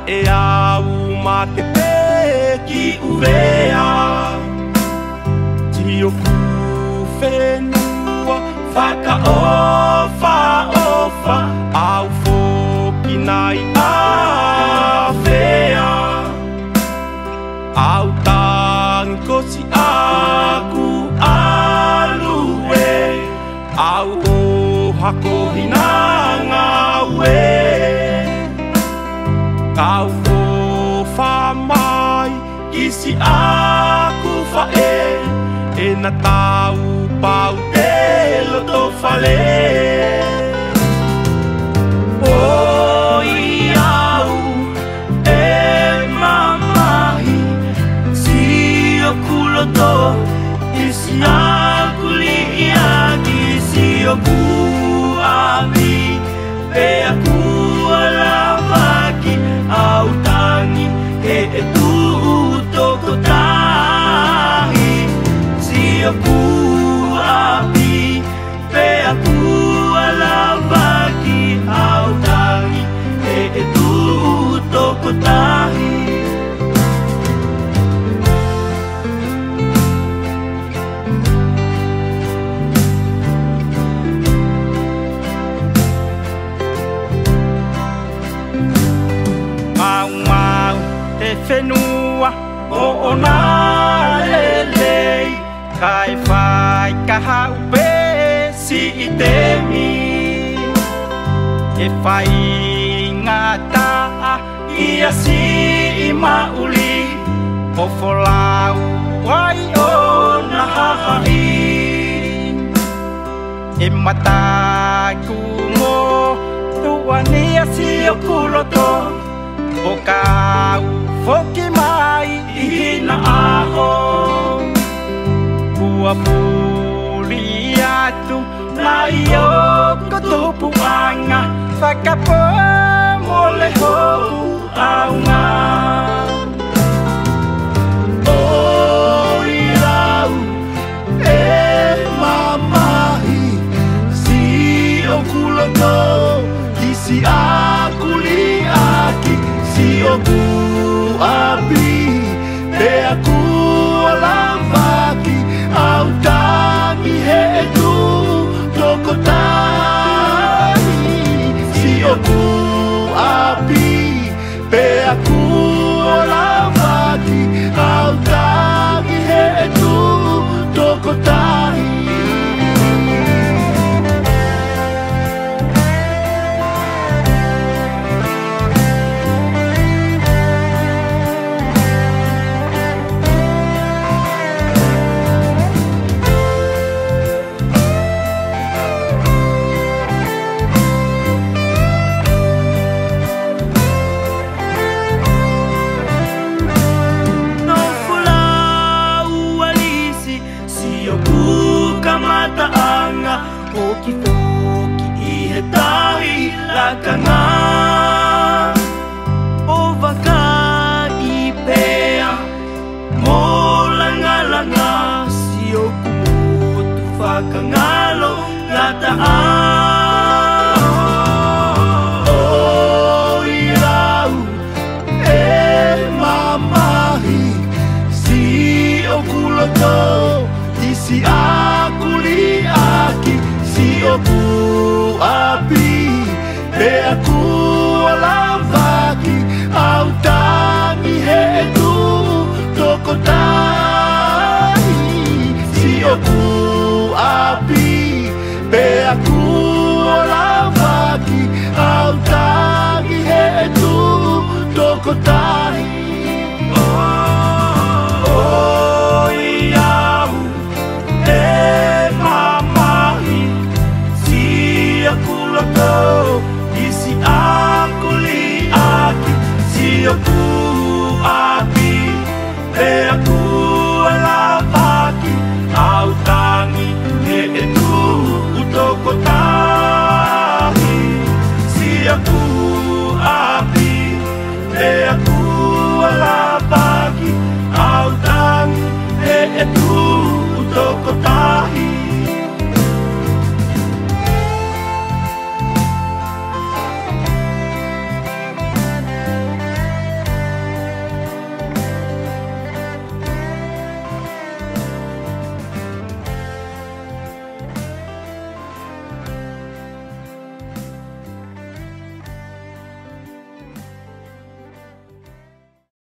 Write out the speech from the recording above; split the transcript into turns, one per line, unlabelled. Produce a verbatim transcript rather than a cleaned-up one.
e au ma te peki uvea Tio ku whenua whaka ofa ofa Au foki nai a whea Au tangi kosi aku alue Au hako hinanga ue Kau ofa mai kisi aku fae E na tau pau te loto fale Oi au e mamahi Si o kuloto kisi aku liiagi Si o kuavi pe aku alamaki Au tangi he e tu toko tahi Si aku api pe aku alamaki Au tangi he e tu toko tahi Whenua o ona lelei Kai whai ka haupe si i temi E whai ngata ia si i mauli O wholau wai o na hahai E matai kumo tuania si o kuloto O kau foki mai i hina aho Pua puli atu na iyo kotupu anga Whakapo mole hou au ngā Oi rau e mamahi Si o kuloto Kisi aku li aki Si o ku api Pe aku alamaki Au tangi he e tu Toko tahi Si o ku api Pe aku alamaki Au tangi he e tu Toko tahi Foki foki i he tahi lakanga O waka i pea Mo langa langa Si o kumutu whakangalo Ngata a Oi rau e mamahi Si o kuloto Isi aku li aki Si o ku api Pe aku alamaki Au tangi he e tu Toko tahi Si o ku api Pe aku alamaki Au tangi he e tu Toko tahi Oi au e mamahi Si aku loto Isi aku li aki Si aku